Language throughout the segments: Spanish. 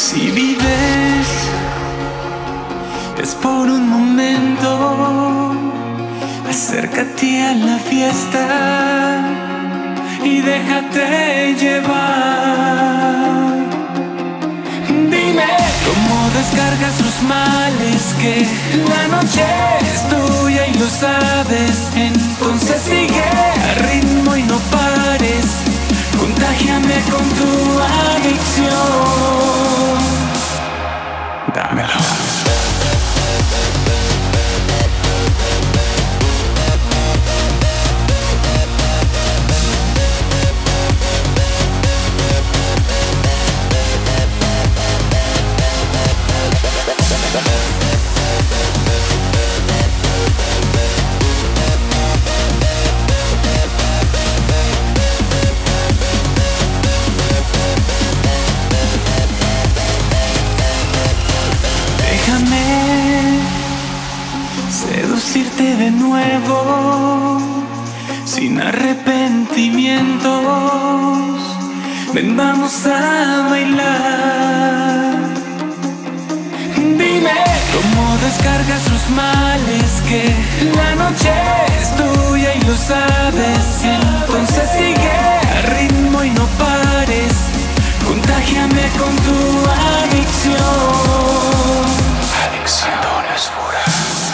Si vives, es por un momento. Acércate a la fiesta y déjate llevar. Dime cómo descargas los males, que la noche es tuya y lo sabes. Entonces sigue al ritmo y no pares. Contágiame con tu adicción. Dámelo. Seducirte de nuevo, sin arrepentimientos. Ven, vamos a bailar. Dime cómo descargas los males, que la noche es tuya y lo sabes. Entonces sigue al ritmo y no pares. Contágiame con tu adicción. Adicción. Antonio Esfura.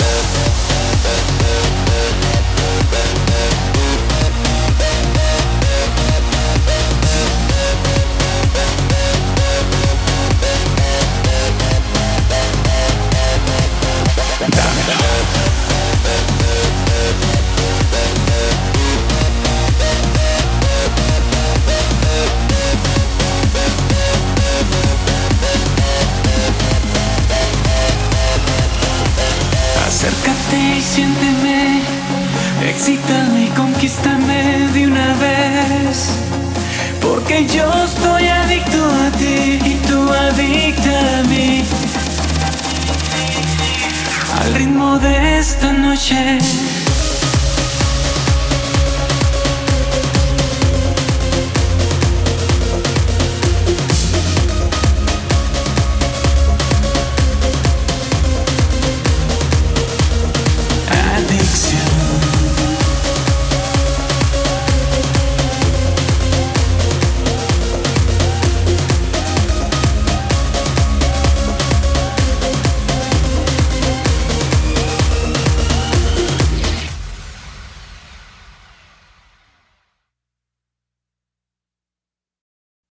Acércate y siénteme, excítame y conquístame de una vez. Porque yo estoy adicto a ti y tú adicta a mí. Al ritmo de esta noche